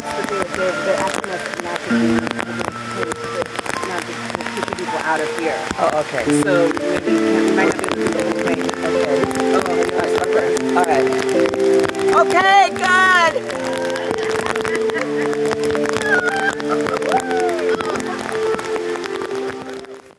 they're asking us not to keep people out of here. Oh, okay. So maybe we might have to do the whole thing. Okay. All right. Okay, good.